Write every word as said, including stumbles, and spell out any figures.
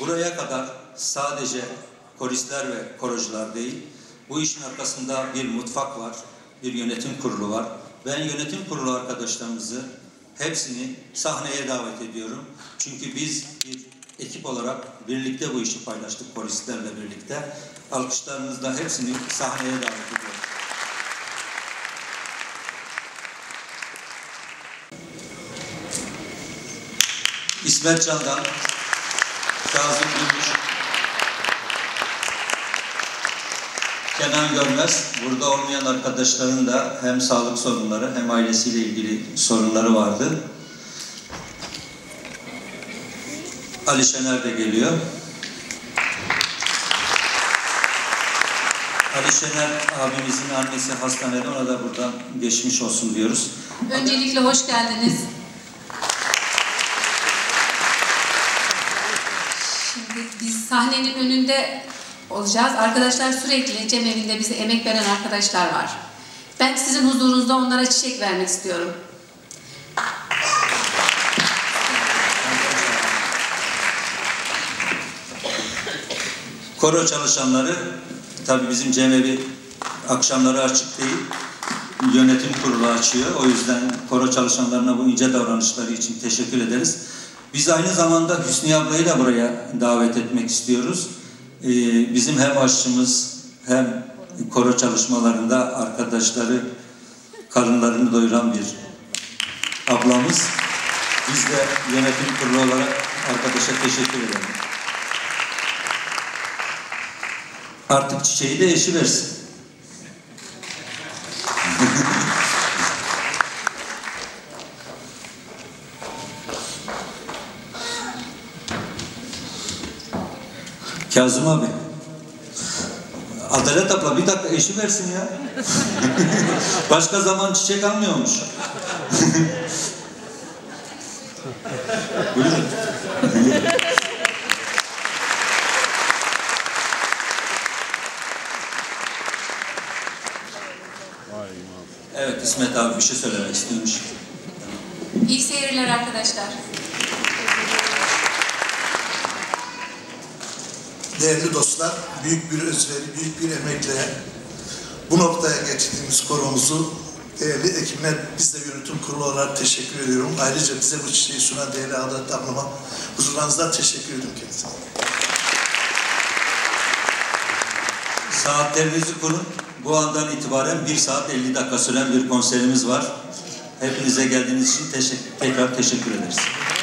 buraya kadar sadece koristler ve korocular değil, bu işin arkasında bir mutfak var, bir yönetim kurulu var. Ben yönetim kurulu arkadaşlarımızı hepsini sahneye davet ediyorum. Çünkü biz bir ekip olarak birlikte bu işi paylaştık koristlerle birlikte. Alkışlarınızla hepsini sahneye davet ediyorum. İsmet Can'dan, Kazım Gümüş, Kenan Görmez, burada olmayan arkadaşların da hem sağlık sorunları hem ailesiyle ilgili sorunları vardı. Ali Şener de geliyor. Ali Şener abimizin annesi hastanede, ona da buradan geçmiş olsun diyoruz. Öncelikle hoş geldiniz. Şimdi biz sahnenin önünde olacağız. Arkadaşlar sürekli Cemevi'nde bize emek veren arkadaşlar var. Ben sizin huzurunuzda onlara çiçek vermek istiyorum. Koro çalışanları, tabii bizim Cemevi akşamları açık değil, yönetim kurulu açıyor. O yüzden koro çalışanlarına bu ince davranışları için teşekkür ederiz. Biz aynı zamanda Hüsniye ablayı da buraya davet etmek istiyoruz. Ee, bizim hem aşçımız hem koro çalışmalarında arkadaşları, karınlarını doyuran bir ablamız. Biz de yönetim kurulu olarak arkadaşa teşekkür ederim. Artık çiçeği de eşi versin. Kazım abi. Adalet abla bir dakika eşi versin ya. Başka zaman çiçek almıyormuş. Buyurun. Evet, İsmet abi bir şey söylemek istiyormuş. İyi seyirler arkadaşlar. Değerli dostlar, büyük bir özveri, büyük bir emekle bu noktaya getirdiğimiz koromuzu değerli ekibime, biz de yönetim kurulu olarak teşekkür ediyorum. Ayrıca bize bu çiçeği sunan değerli Adalet ablama huzurlarınızdan teşekkür ediyorum kendisine. Saatlerinizi kurun. Bu andan itibaren bir saat elli dakika süren bir konserimiz var. Hepinize geldiğiniz için teşekkür, tekrar teşekkür ederiz.